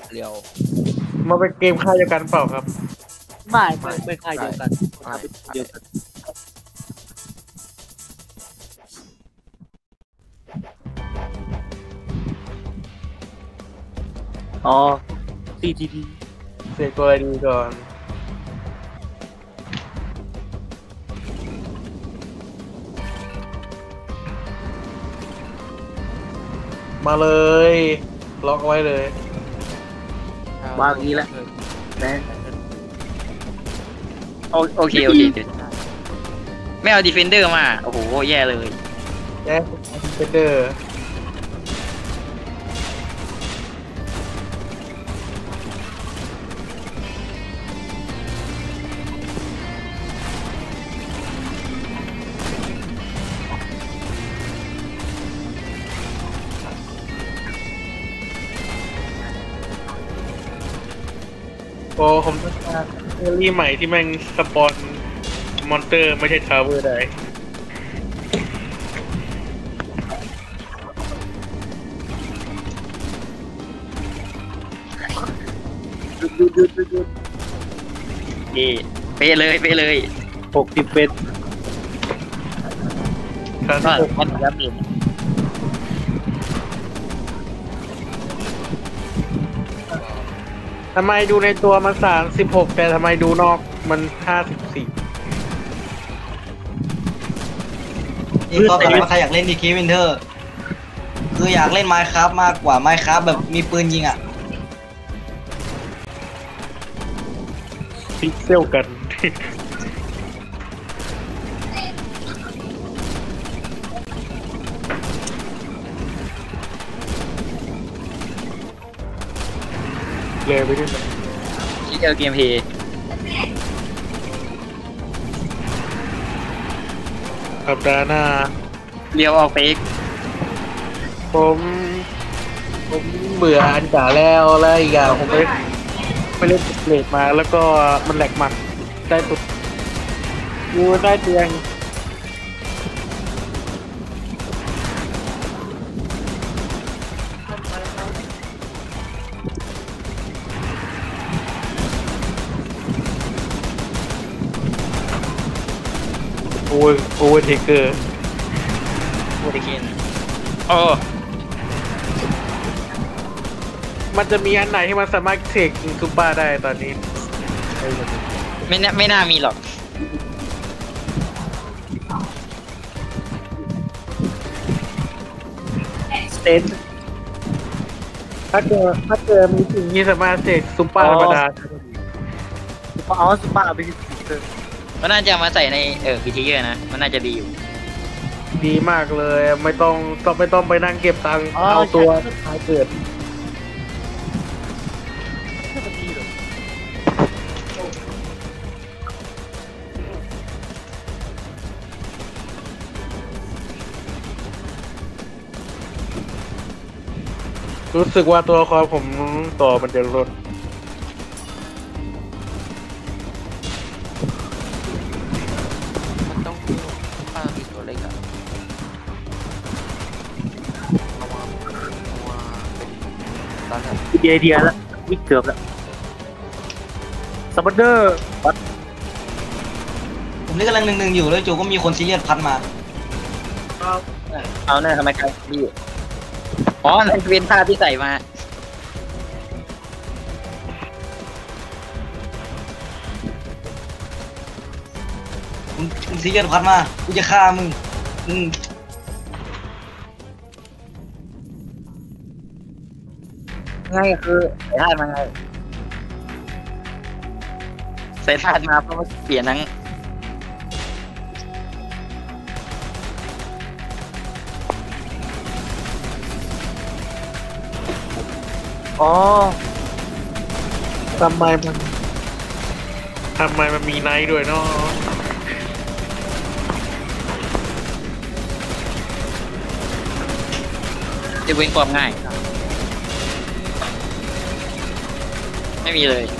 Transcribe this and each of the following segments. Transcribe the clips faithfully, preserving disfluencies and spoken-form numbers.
เรียวมาเป็นเกมค่ายเดียวกันเปล่าครับไม่ไม่ไม่ค่ายเดียวกันเดียวกันอ๋อ ซี ที ดีเสกตัวอะไรดีก่อนมาเลยล็อกไว้เลยวางนี้แล้วแม่โอโอเคโอเคไม่เอาดีเฟนเดอร์มาโอ้โหแย่เลยแย่เฟเดอร์โอ้ผมต้องการเอรี่ใหม่ที่แม่งสปอนมอนเตอร์ไม่ใช่ทาวเวอร์ได้หยุดหยุดหยุดหยุดนี่เป๊ะเลยเป๊ะเลยหกสิบเป็นการก็ที่มันยับเองทำไมดูในตัวมันสามสิบหกแต่ทำไมดูนอกมันห้าสิบสี่นี่ก็แบบว่าใครอยากเล่นดีคีวินเทอร์คืออยากเล่นไมค์ครับมากกว่าไมค์ครับแบบมีปืนยิงอ่ะพิกเซลกันเลยไปด้วยที่เจอเกมเพย์สัปดาห์หน้าเรียวออกเฟกผมผมเบื่ออันจ่าแล้วแล้วอีกอย่างผมไปไปเล่นเกรดมาแล้วก็มันแหลกมันได้ตุดยูได้เตียงโอเวอร์โอเวอร์เทเกอร์โอเดเคนโอ้มันจะมีอันไหนที่มันสามารถเสกซูเปอร์ได้ตอนนี้ไม่น่าไม่น่ามีหรอกสเตนถ้าเกิดถ้าเกิดมีสิ่งที่สามารถเสกซูเปอร์ธรรมดาอ๋อสปาไปที่มันน่าจะมาใส่ในเออพีทีเยอร์นะมันน่าจะดีอยู่ดีมากเลยไม่ต้องต้องไม่ต้องไปนั่งเก็บตังค์เอาตัวท้ายเกิดรู้สึกว่าตัวละครผมต่อมันจะลดมันต้องป้ามีตัวเล็กอะตอนนั้นไอเดียแล้ววิกเกือบแล้วซับเดอร์ปัดผมนี่กำลังหนึ่งๆอยู่แล้วจู่ก็มีคนซีเรียสพัดมาเอาแน่ทำไมกันพี่อ๋อในเวนท่าที่ใส่มามึงซีเรียสพัดมากูจะฆ่ามึงมึงง่ายคือใส่ท่ามาไงใส่ท่ามาเพราะว่าเปลี่ยนทั้งอ๋อทำไมมันทำไมมันมีไนท์ด้วยเนาะจะเว้นความง่ายไม่มีเลย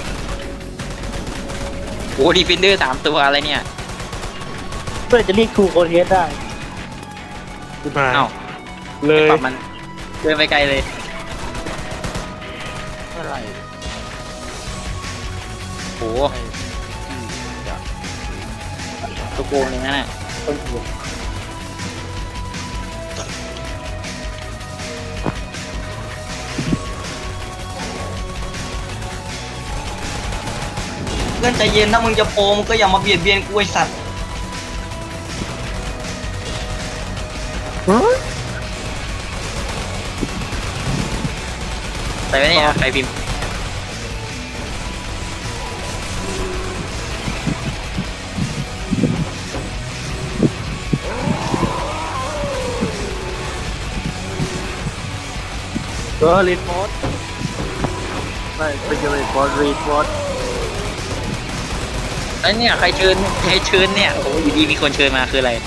โอ้ดีเฟนเดอร์สามตัวอะไรเนี่ยเพื่อจะเรียกทูโคเทสได้ขึ้นมาเอ้าเลยมันเดินไปไกลเลยอะไรโอ้โหตัวโกงเลยนะน่ะต้นทุนเพื่อนใจเย็นถ้ามึงจะโปรมึงก็อย่ามาเบียดเบียนกูไอสัตว์ใส่ไว้เนี่ยใครพิมพ์เออรีพอร์ตไม่เป็นรีพอร์ตรีพอร์ตไอ้เนี่ยใครเชิญใครเชิญเนี่ยโอ้โหอยู่ดีมีคนเชิญมาคืออะไร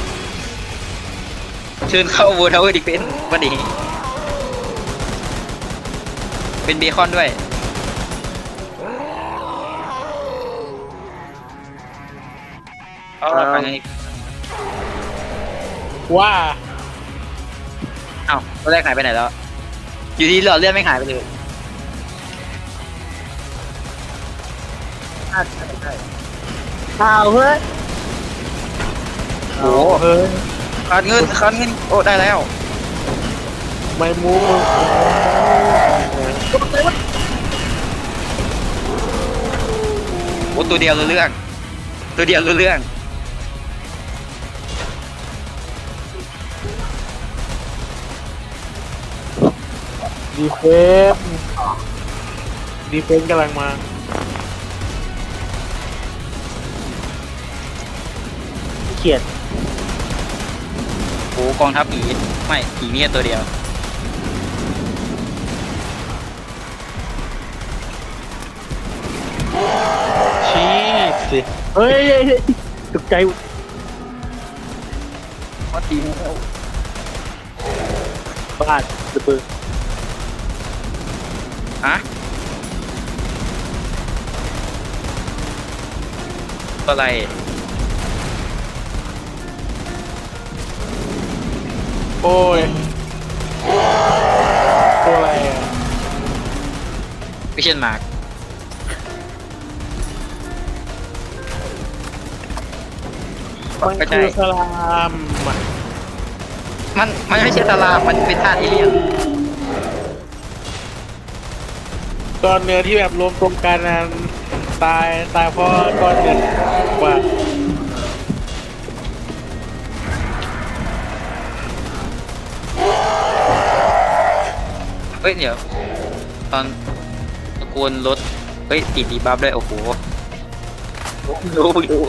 เชิญเข้าโวทาวเวอร์ดิเฟนวันนี้เป็นเบคอนด้วยเอาละฟังนี้ว่าเอ้าตัวแรกหายไปไหนแล้วอยู่ดีหลอดเลือดไม่หายไปเลยข่าวเฮ้ยโอ้โหเฮ้ยคันเงินคันเงินโอ้ได้แล้วไม่มูโอ้ตัวเดียวรู้เรื่องตัวเดียวรู้เรื่องดีเฟนดีเฟนกำลังมาเขียนโอ้กองทัพผีไม่ผีมีแค่ตัวเดียวชีสสิเฮ้ยตกใจว่าทีมบ้านระเบิดฮะอะไรโอ้ยตัวอะไรอ่ะไม่เช่นมาร์กมันคือสลามอะมันมันไม่ใช่ตารางมันเป็นธาตุเอเลียนก้อนเนื้อที่แบบรวมตรงกันนั้นตายตายเพราะก้อนเนื้อกว่าเฮ้ยเดี๋ยวตอนตะโกนรถเฮ้ยติดดีบัฟด้วยโอ้โหรู้รู้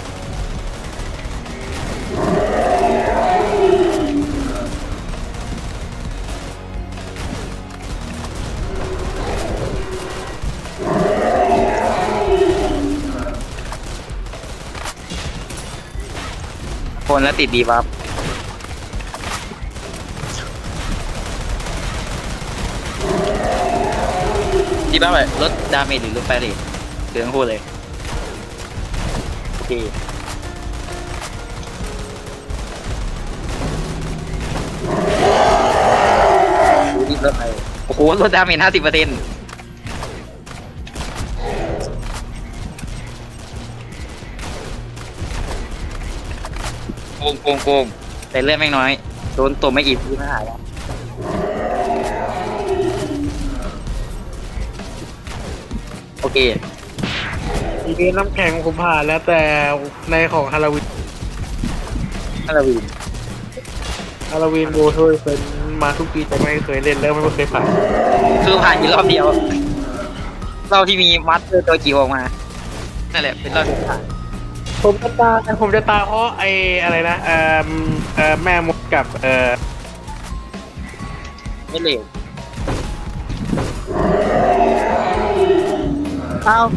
คนแล้วติดดีบัฟดีบัฟแบบลดดาเมจหรือลดไฟเรทเดือดทั้งคู่เลยโอเคดูดิลดไปโอ้โหลดดาเมจห้าสิบเปอร์เซ็นต์โกงโกงโกงแต่เลือดแม่งน้อยโดนตัวไม่กี่ทีไม่หายแล้วโอเคอีเวนต์น้ำแข็งผมผ่านแล้วแต่ในของฮาโลวีนฮาโลวีนฮาโลวีนโบโทยเป็นมาทุกปีแต่ไม่เคยเล่นแล้วไม่เคยผ่านคือผ่านอยู่รอบเดียวเราที่มีมัดเตอร์ตัวจิ๋วออกมานั่นแหละเป็นรอบเดียวผ่านผมจะตายผมจะตายเพราะไอ้อะไรนะเอ่อเอ่อแม่มดกับเอ่อไม่เหลวอ้าว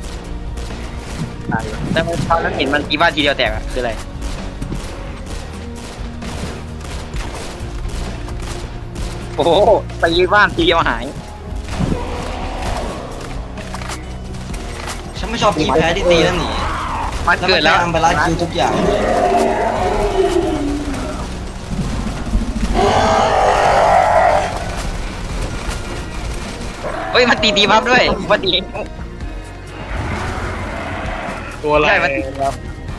แต่ตอนนั้นเห็นมันทีบ้านทีเดียวแตกอะคืออะไรโอ้โหไปยืนบ้านทีเดียวหายฉันไม่ชอบกีแพ้ที่ตีแล้วหนีมันแล้วเกิมัดนแล้วทำไปไล่คิวทุกอย่างเฮ้ยมันตีดีบัฟด้วยว่าดีตัวอะไรใช่มันครับ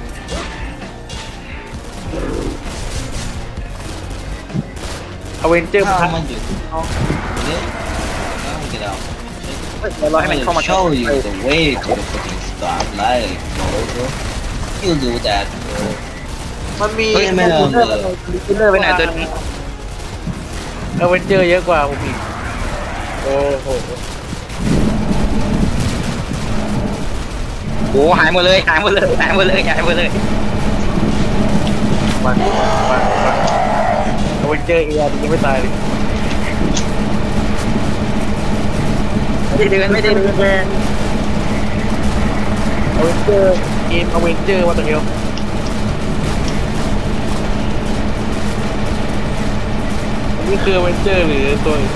อเวนเจอร์ถ้าพัมันอยู่เดี๋ยวต้องเกิดเอาเดี๋ยวรอให้มันเข้ามาโชว์ you the way to the fucking start light bro you do that bro มันมีเฮ้ยไม่เอาคิลเลอร์ไปไหนตัวนี้อเวนเจอร์เยอะกว่าผมอีกโอ้โหโอ้หายหมดเลยหายหมดเลยหายหมดเลยหายหมดเลยมันมันมันอเวนเจอร์เออาร์ยังไม่ตายเลยไม่ได้เดินไม่ได้เดินอเวนเจอร์เกมอเวนเจอร์ว่าตัวเดียวอันนี้คืออเวนเจอร์หรือตัวอื่น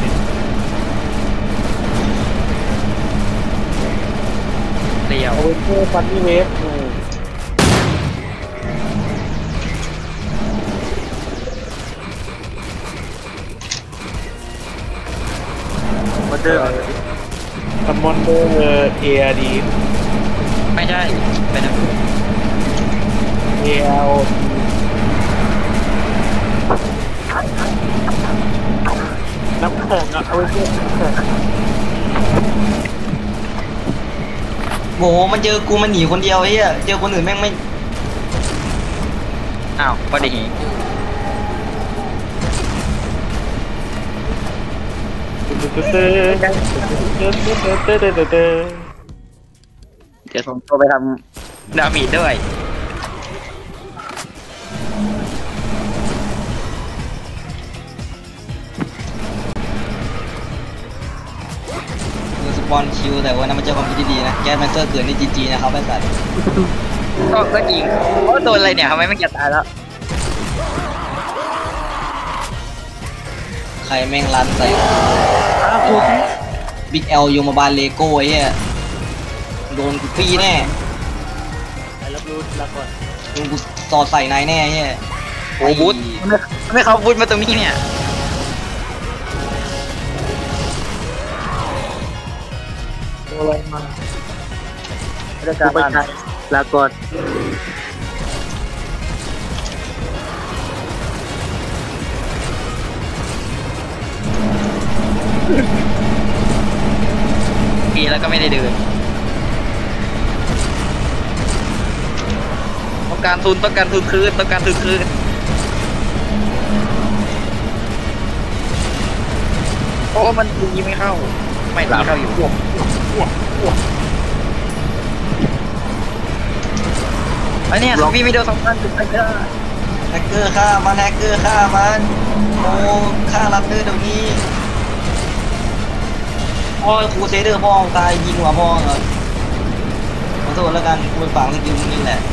เดียวอเวนเจอร์ฟันนี่เวฟมาเจอซัมมอนเดอร์เออาร์ดีไม่ใช่เป็นเออาร์น้ำแข็งอะอเวนเจอร์น้ำแข็งโหมันเจอกูมันหนีคนเดียวไอ้เหี้ยเจอคนอื่นแม่งไม่อ้าวพอดีเตอร์เตอร์เตอร์เตอร์เตอร์เตอร์เตอร์เดี๋ยวผมโทรไปทำดามีดด้วยคือสปอนคิวแต่ว่านั้นมันเจอความคิดที่ดีนะแกสแมนเกอร์เกิดในจีจีนะครับไอ้สัตว์ก็ก็จริงโอ้โดนอะไรเนี่ยทำไมไม่เก็บตายแล้วใครแม่งรันใส่บิ๊กเอลโยมาบาลเลโก้ไอ้เหี้ยโดนกูฟรีแน่ไอ้รับรู้รักก่อนโดนกูสอดใส่นายแน่ไอ้เหี้ยโอ้บูทไม่ไม่เขาบูทมาตรงนี้เนี่ยตัวอะไรมาไม่ได้กูการไปบ้านไกลลาก่อนปีแล้วก็ไม่ได้เดินต้องการทุนต้องการทุนคืนต้องการทุนคืนโอ้มันตีไม่เข้าไม่ตีเข้าอยู่อันนี้พี่ไม่โดนสองพันจุดไปเยอะแฮกเกอร์ฆ่ามันแฮกเกอร์ฆ่ามันโอ้ฆ่ารับเดอร์เดี๋ยวนี้โอ้ยครูเซเดอร์พ่อตายยิงหัวพ่อเหรอขอโทษแล้วกันกูไปฝังสกิลมึงนี่แหละ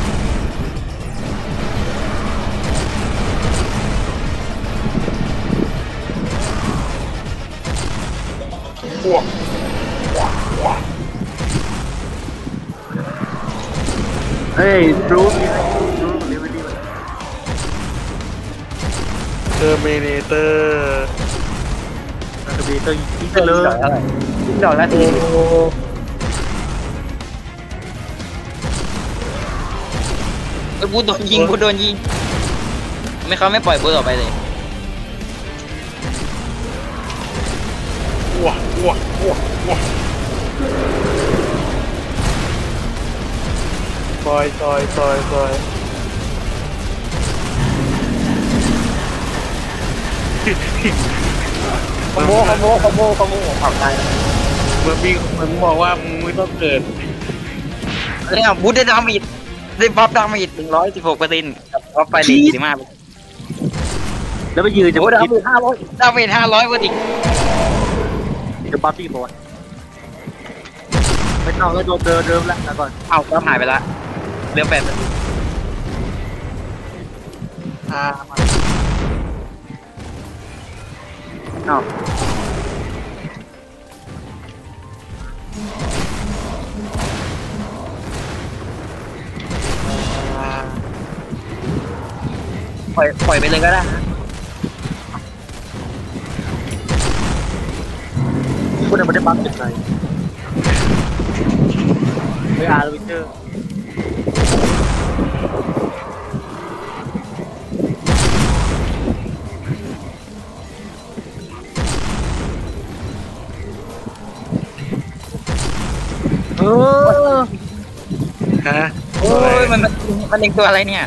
เฮ้ยรู้มีอะไรรู้เรเวลี่เทอร์เมเนเตอร์มันจะมีตัวยิงกันเลยยิงดอกละทีโอ้ไอ้บูทโดนยิงบูทโดนยิงไม่เขาไม่ปล่อยบูทออกไปเลยว้าวว้าวว้าวว้าวซอยซอยซอยซอยขโมยขโมยขโมยขโมยออกตายเหมือนมีเหมือนบอกว่ามึงไม่ต้องเกิดเนี่ยบูทได้ดาเมจได้บัฟดาเมจหนึ่งร้อยสิบหกเปอร์เซ็นต์กับบัฟไฟเลทสี่สิบห้าแล้วไปยืนจะโอ้มาดาคิดเมจห้าร้อยดาเมจห้าร้อยกว่าดิจะบัฟที่บอลไม่ต้องแล้วโดนเดินเดิมแล้วลาก่อนเอ้าก็หายไปละเหลือแปดอ่าเอ้าปล่อยปล่อยไปเลยก็ได้นะคุณเนี่ยมันได้บัฟเป็นไรไม่อาร์วิเจอร์เออฮะโอ้ยมันมันมันเองตัวอะไรเนี่ย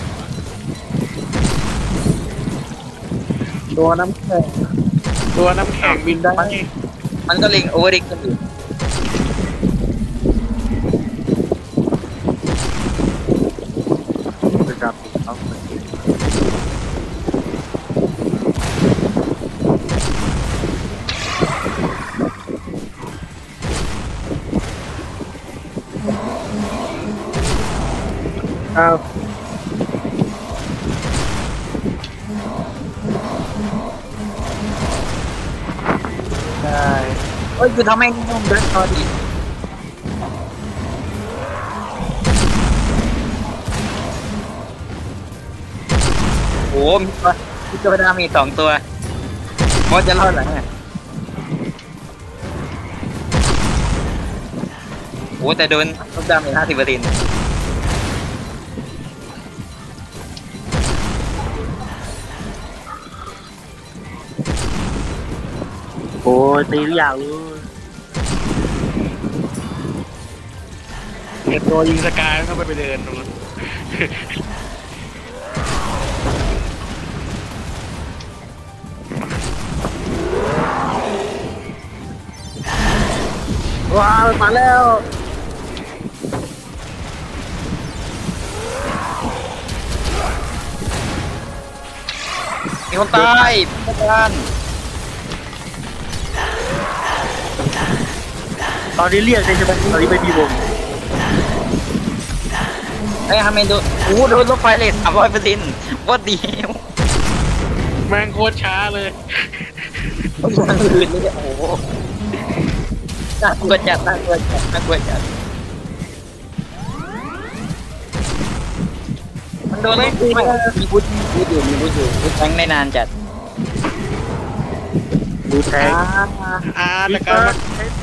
ตัวน้ำแข็งตัวน้ำแข็งบินได้มันก็เล็งโอเวอร์ดิกกันอยู่จะจับเอาไปอ้าวได้เฮ้ยคือทำไมนุ่มเดินตอดีโอ้มีตัวมีตัวดามีสองตัวมอสจะรอดเหรอเนี่ยโอ้แต่โดนลูกดามีห้าสิบเปอร์เซ็นต์โอ้ยตีทุกอย่างเลยเห็นตัวยิงสกายเข้าไปไปเดินตรงนั้นว้าวมาแล้วมีคนตายพยานตอนนี้เรียกได้ใช่ไหมตอนนี้ไม่มีวงไอ้ยทำไมโดนโอ้โหโดนรถไฟเลยสามร้อยเปอร์เซ็นต์ว่าดีแม่งโคตรช้าเลยมันลื่นเลยโอ้โหน่ากลัวจัดน่ากลัวจัดน่ากลัวจัดมันโดนรถไฟมีพุทธมีพุทธอยู่มีพุทธอยู่พุทธแทงได้นานจัดดูแทงอ่าสกายมัน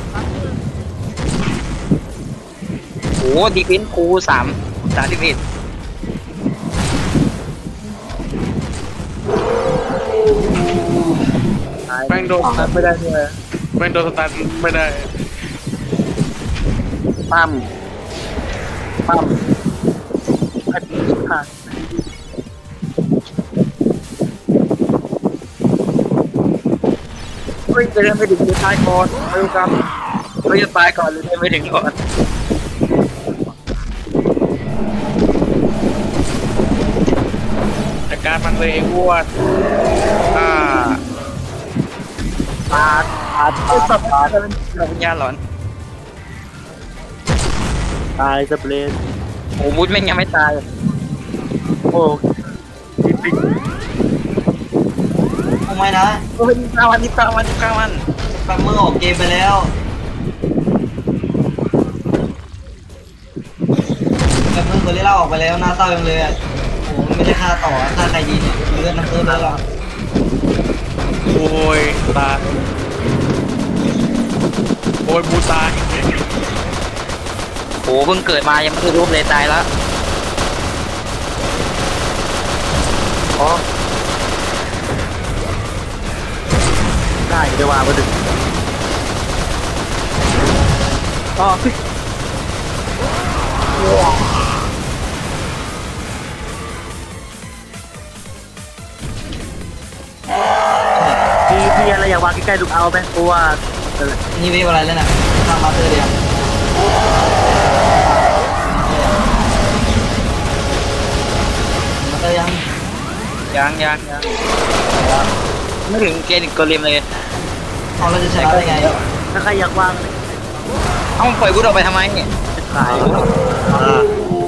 โอ้ดีฟินครูสามสามสิบเอ็ดแม่งโดนตัดไม่ได้เลยแม่งโดนสตาร์ทไม่ได้ปั้มปั้มอันนี้ผ่านเฮ้ยจะเล่นไม่ถึงจะตายก่อนเร็วครับเราจะตายก่อนหรือไม่ถึงก่อนจัดการมันเลยไอ้อ้วนอ่าปาดปาดปาดปาดเราเป็นญาหลอนตายสเปรย์โอ้มุดแม่งยังไม่ตายโอ้ดิปิงทำไมนะโอ้ยนี่ตามันนี่ตามันนี่ตามันแฟมเมอร์ออกเกมไปแล้วแฟมเมอร์เบอร์เรล่าออกไปแล้วน่าเศร้าจังเลยอ่ะโอ้โหไม่ได้ฆ่าต่อฆ่าใครดีเนี่ยเลือดน้ำเพิ่มแล้วหรอโอ้ยตายโอ้ยบูตายโอ้เพิ่งเกิดมายังไม่ได้รูปเลยตายแล้วอ๋อได้เดี๋ยววางมาดึงอ๋อมีมีอะไรอยากวางใกล้ๆลูกเอาไหมเพราะว่านี่เวฟอะไรแล้วน่ะทำมาเตอร์เดียวมาเตอร์ยังยังยังยังไม่ถึงเกณฑ์กอริมเลยเอาเราจะใช้ได้ไงถ้าใครอยากวางเอ้ามันปล่อยวุฒิออกไปทำไมเนี่ยขายอ่า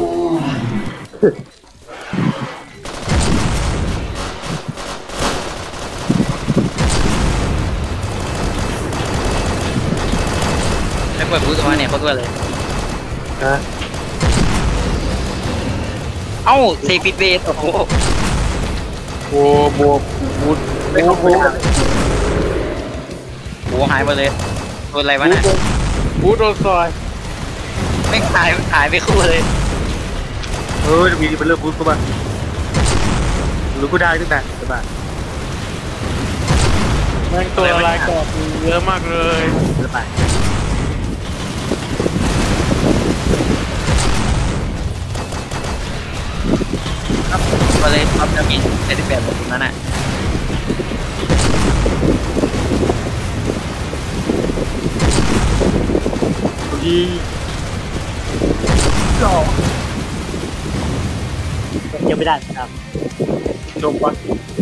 แล้วปล่อยวุฒิออกมาเนี่ยเขาตัวเลยนะเอ้าเซฟิตเบสโอ้โหโอ้บวกบูทไม่เข้าโค้งโอ้หายไปเลยโดนอะไรวะน่ะบูโดนซอยไม่หายหายไปคู่เลยเออจะมีเป็นเรื่องพูดเข้ามาหรือกูได้ตั้งแต่ใช่ป่ะแม่งตัวลายกรอบเยอะมากเลยใช่ป่ะครับก็เลยท็อปจะมีเจ็ดสิบแปดแบบนั้นน่ะดียังไม่ได้ครับจบปะ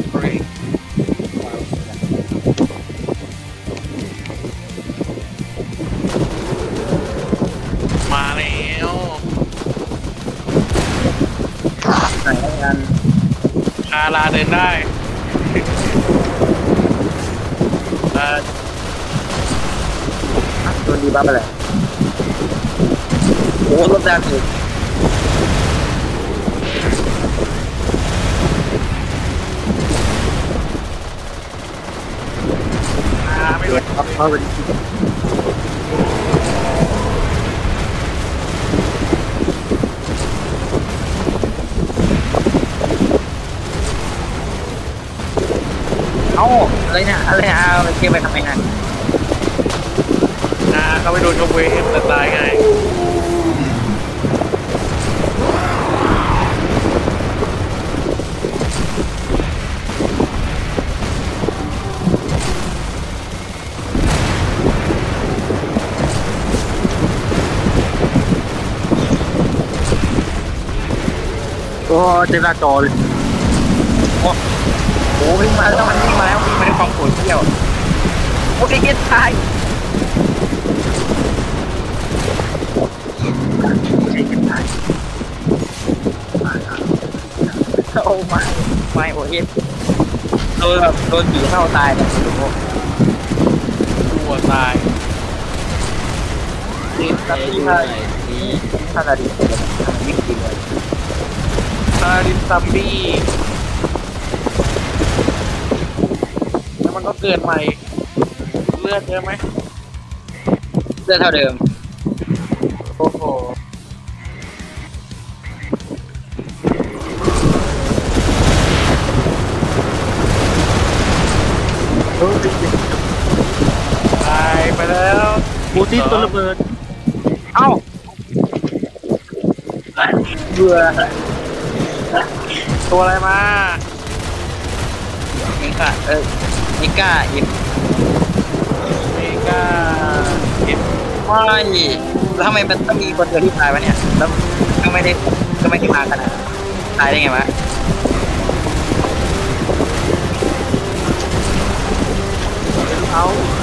มาแล้วไหนกันคาราเดินได้เอ่อโดนดีบ้าไปเลยโอ้รถแรงสุดอาไม่รู้ครับเข้าไปดีเอ้าอะไรเนี่ยอะไรเนี่ยเอาไปเก็บไปทำไมนะนาเขาไปโดนชกเวฟแต่ตายไงโอ้เต็มหน้าจอเลยโอ้โหวิ่งมาแล้วมันวิ่งมาแล้ววิ่งมาด้วยความโกรธเที่ยวโอ้ยเกียร์ตายใช้กันได้โอ้ไม่ไม่โอ้ยโดนแบบโดนผีเข้าตายแบบโอ้โหหัวตายนี่ตัดที่ท่านี่ท่านาดีทำวิ่งจริงเลยคารินซัมบี้แล้วมันก็เกิดใหม่เลือดเยอะไหมเลือดเท่าเดิมโอ้โหเออจริงตายไปแล้วบูตี้ตัวระเบิดเอ้าเบื่อตัวอะไรมานิก้าเออนิก้าอิมเมกาเอ็ดไม่แล้วทำไมมันต้องมีคนเดียวที่ตายวะเนี่ยแล้วก็ไม่ได้ก็ไม่ได้มาขนาดนั้นตายได้ไงวะเอา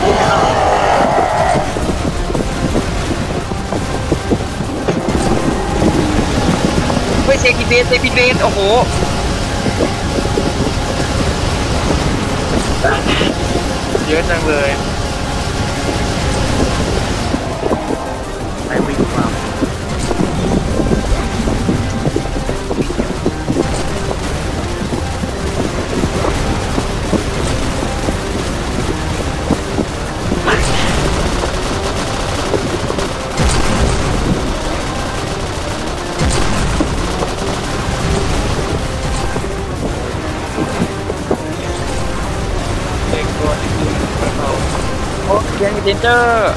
เฮ้ยเซคิเบสเซคิเบสโอ้โหเยอะจังเลยไปวิ่งมาเด็กตัวที่คือเขาโอ้เรียนเดนเจอร์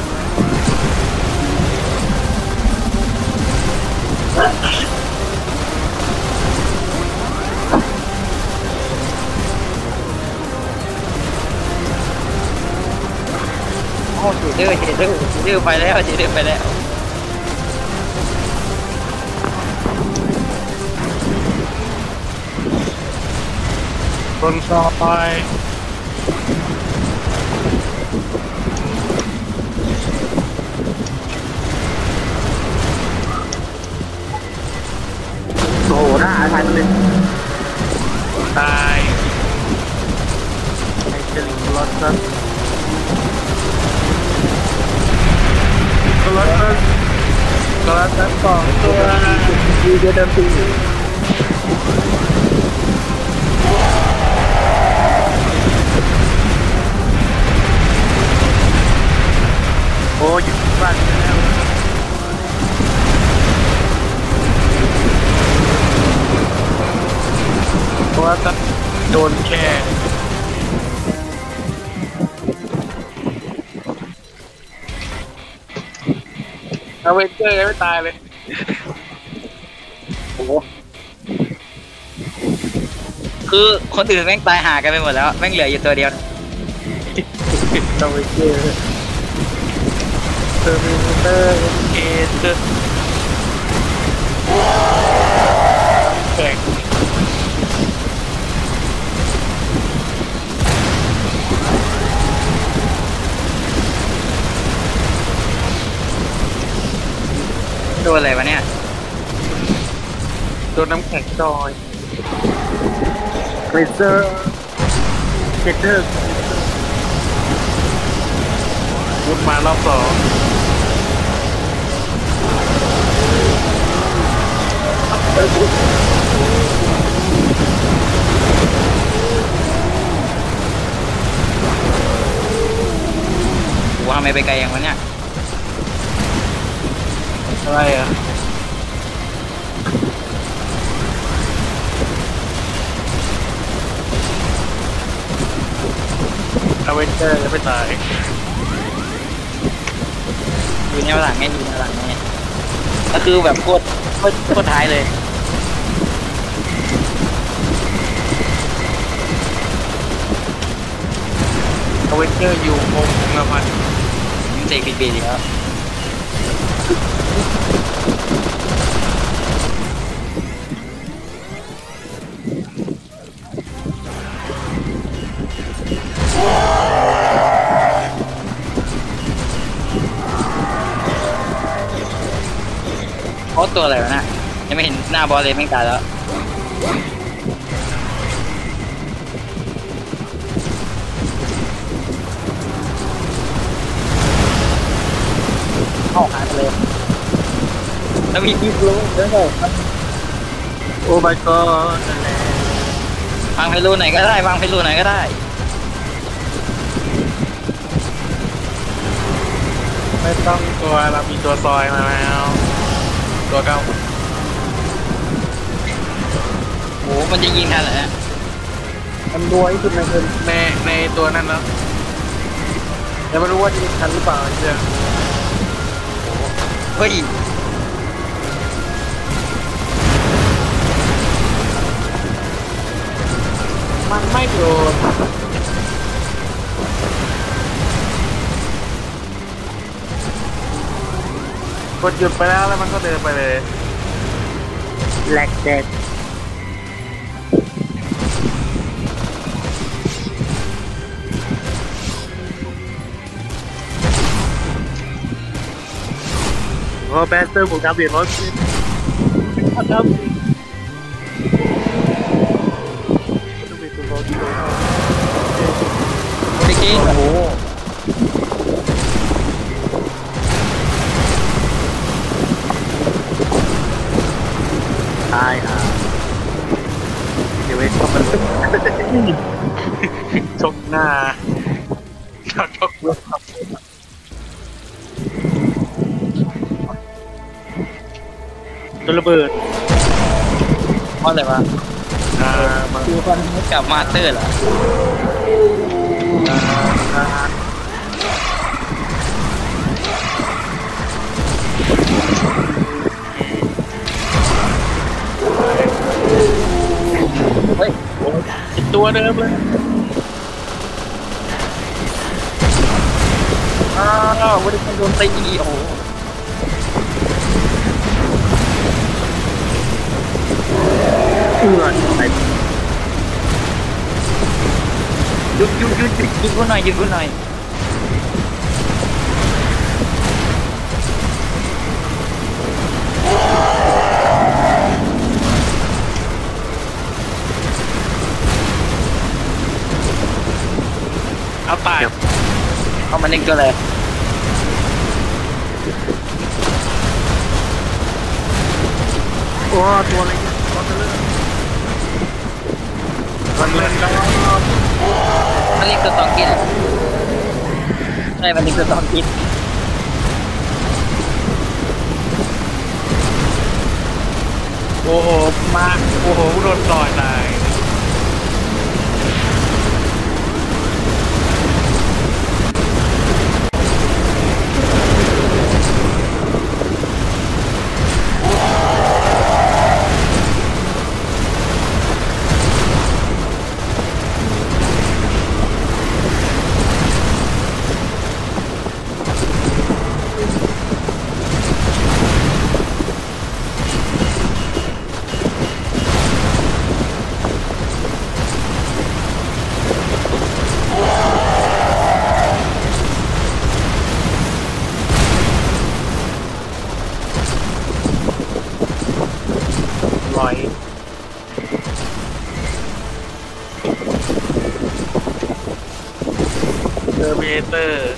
โอ้เจเดอร์เจเดอร์เจเดอร์ไปแล้วเจเดอร์ไปแล้วคนซอยโอ้โหหน้าอาทายมันเลยตายไอ้เจลิงลอสซัสตัวละตัวละสองตัวดีเดนตีบ้านแล้วเพราะว่าถ้าโดนแค่เอาเวนเจอร์ยังไม่ตายเลยโอ้โหคือคนอื่นแม่งตายหากันไปหมดแล้วแม่งเหลืออยู่ตัวเดียวเอาเวนเจอร์เทอร์มินเตอร์เอเจอร์แข่งโดนอะไรวะเนี่ยโดนน้ำแข็งจอยเกรเซอร์เกรเซอร์วุดมารอบสองกูทำไมไปไกลอย่างวะเนี่ยอะไรอ่ะเอาเวนเจอร์ยังไม่ตายอยู่แนวหลังไงอยู่แนวหลังไงก็คือแบบโคตรโคตรโคตรท้ายเลยเอาเวนเจอร์อยู่งงละพันเสกผิดปีแล้ว โอ้ตัวอะไรวะน่ะยังไม่เห็นหน้าบอสเลยแม่งตายแล้วเข้าหายไปเลยแล้วมีที่รู้เยอะเลยโอ้ my god นั่นแหละวางไพลูไหนก็ได้วางไพลูไหนก็ได้ไม่ต้องตัวเรามีตัวซอยมาแล้วตัวเก้าโอ้มันจะยิงทันเหรอเนี่ยมันรวยที่สุดในในในตัวนั้นแล้วแต่ไม่รู้ว่าจะยิงทันหรือเปล่าเชื่อเฮ้ยมันไม่โดนกดหยุดไปแล้วแล้วมันก็เดินไปเลยแลกเด็ดโอ้แบสเตอร์ผมทำเบียดร้อยสิบครับต้องเป็นตัวร้อยกิโลเมื่อกี้โอ้โหตายอ่ะเดี๋ยวไว้เข้ามันชกหน้าชกชกตัวระเบิดเพราะอะไรวะอ่ามาคือคนกับมาสเตอร์เหรออ่าอ่าเฮ้ยตัวเดิมเลยอ้าววันนี้โดนตีโอ้โหเอื้อนไปหยุดหยุดหยุดหยุดหยุดกูหน่อยหยุดกูหน่อยเอาตายเอามันเล็กตัวเลยโอ้ตัวอะไรเนี่ยตัวเตลอร์มันเล่นแล้วมันเล็กตัวสองกินใช่มันเล็กตัวสองกินโอ้โหมาโอ้โหโดนต่อยตายลอยเทอร์มินเตอร์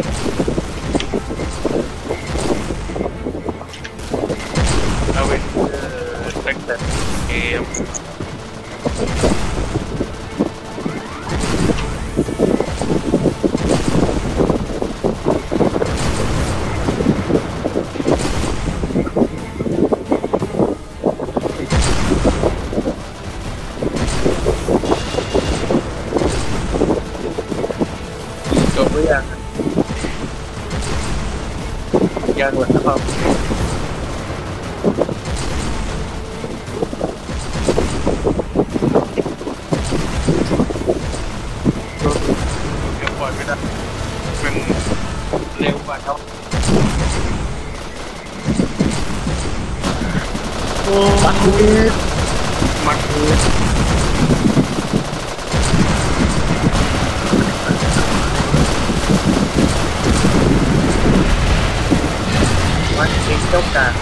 เอาเป็นเออตั้งแต่เกมจบหรือยังยังหมดนะครับยังปล่อยไม่ได้เป็นเร็วกว่าเขาโอ้มันคือมันคือมันเป็นเจ้าการ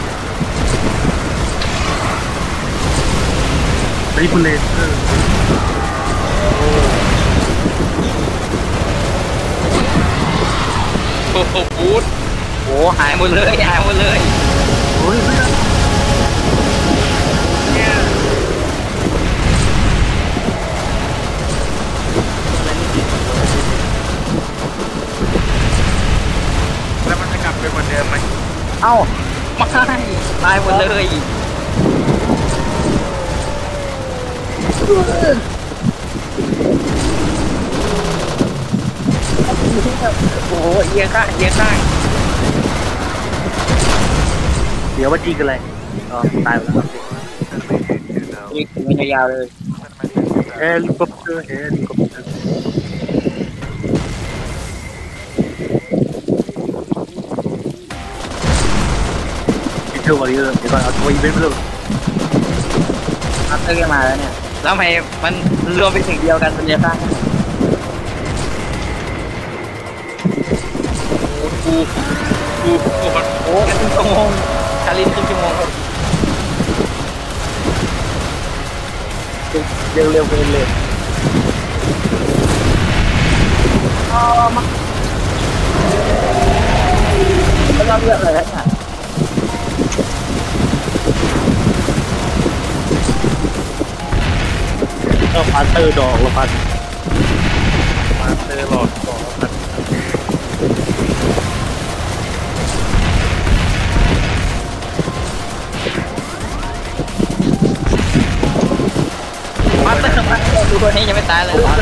รีบูเลเตอร์โอ้โหบูทโอ้หายหมดเลยหายหมดเลยโอ้ยเพื่อนเนี่ยแล้วมันจะกลับไปเหมือนเดิมไหมเอ้าไม่ตายหมดเลย โอ้โหเอียงข้างเอียงข้างเดี๋ยวว่าจีกันเลยอ๋อตายแล้วครับนี่มันยาวๆเลยเฮลิคอปเตอร์เฮลิคอปเตอร์อินเทอร์วอร์เรอร์เดี๋ยวก่อนเอาตัวอีเวนต์เพิ่มอัพเตอร์มาแล้วเนี่ยแล้วทำไมมันรวมเป็นสิ่งเดียวกันเป็นเดียวกันโอ้โหโอ้โหโอ้โหครึ่งชั่วโมงคารินครึ่งชั่วโมงเร็วเร็วๆไปเลยอ๋อมาแล้วเราเลือกอะไรแล้วเนี่ยก็พาสเตอร์ดอกละพันมาเตอร์หลอดก่อนครับมาเตอร์มาเตอร์ดูคนนี้ยังไม่ตายเลยเหรอ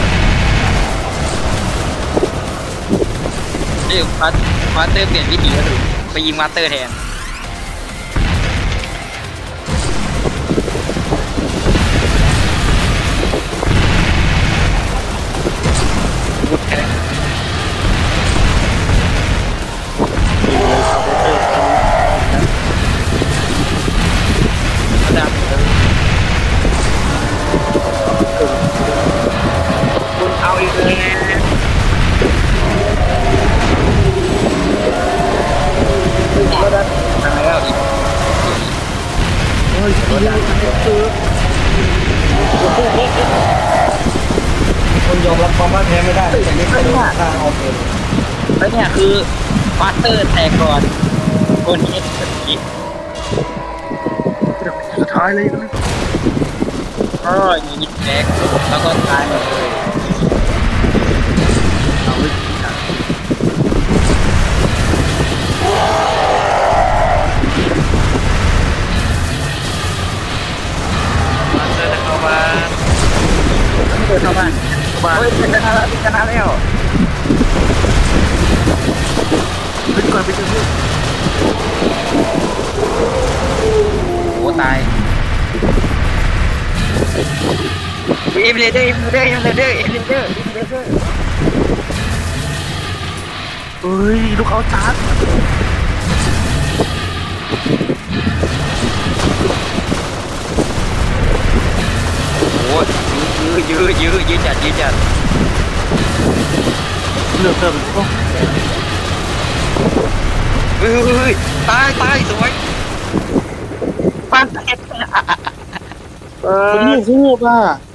เดี๋ยวมามาเตอร์เปลี่ยนวิธีแล้วดูไปยิงมาเตอร์แทนดับคุณเอาอีกเลยไงก็ได้ทำไมเอาอีกโอ้ยก็ได้คือคนยอมรับความพ่ายแพ้ไม่ได้แต่ไม่เคยโดนฆ่าเอาเป็นแล้วเนี่ยคือมาสเตอร์แตกก่อนคนนี้คนนี้สุดท้ายเลยนะก็ยิงแตกแล้วก็ตายหมดเลยเอาไว้ที่ไหนมมาเฮ้ยชนะแล้วชนะแล้วขึ้นก่อนไปเจอเพื่อนโอ้ตายอิมเลเดอร์อิมเลเดอร์อิมเลเดอร์อิมเลเดอร์อิมเลเดอร์เฮ้ยลูกเขาชาร์จโอ้ยื้อยื้อยื้อยื้อจัดยื้อจัดเลือกเพิ่มโอ้เฮ้ยเฮ้ยตายตายสวยปันเออนี่พูดอ่ะ